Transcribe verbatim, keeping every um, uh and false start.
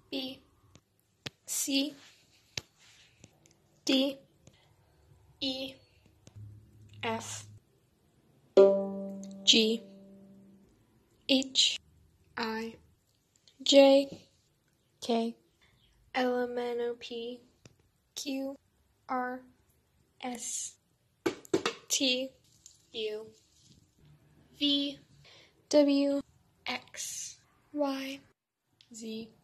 B, C, D, E, F, G, H, I, J, K, L M N O P, Q, R, S, T, U, V, W, X, Y, Z.